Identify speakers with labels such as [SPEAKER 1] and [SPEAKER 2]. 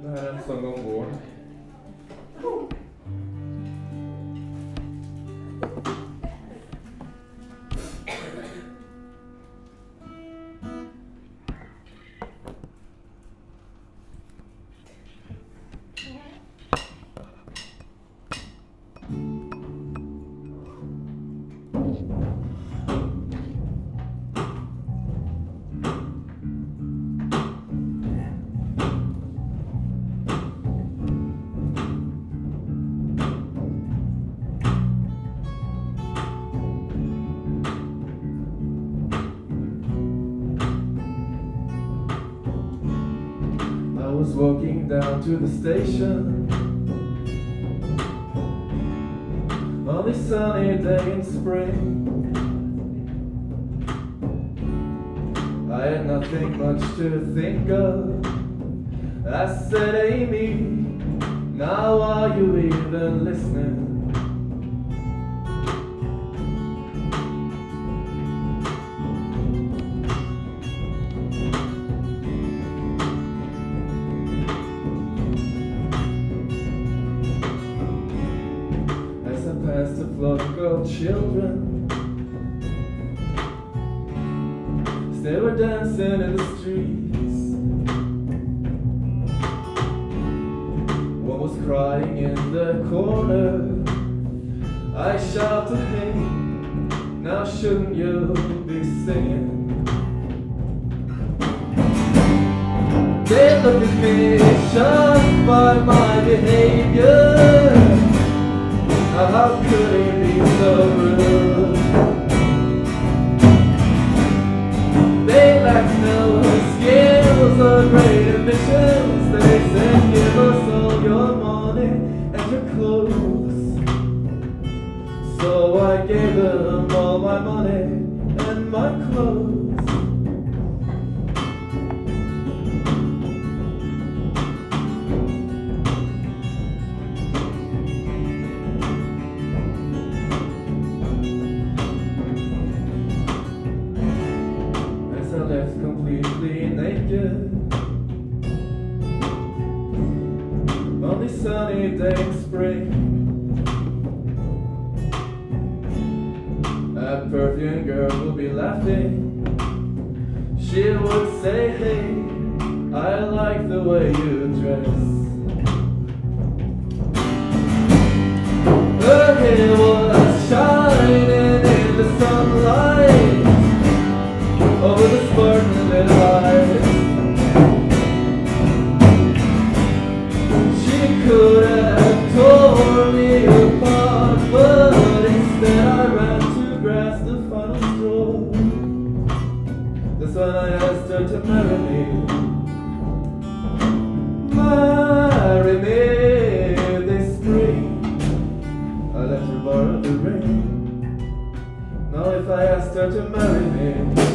[SPEAKER 1] Det här är en sång om vård. I was walking down to the station on this sunny day in spring. I had nothing much to think of. I said, Amy, now are you even listening? Past a flock of children, they were dancing in the streets. One was crying in the corner. I shouted, hey, now shouldn't you be singing? They looked at me, shocked by my behavior. How could he be so rude? They lack no skills or great ambitions. They said, give us all your money and your clothes. So I gave them all my money and my clothes. Left completely naked on this sunny day in spring. A perfume girl would be laughing. She would say, hey, I like the way you dress. Her hair was shining in the sunlight over the sparkling little eyes. She could have torn me apart, but instead I ran to grasp the final straw. That's when I asked her to marry me. Marry me this spring. I let her borrow the ring. Now if I asked her to marry me,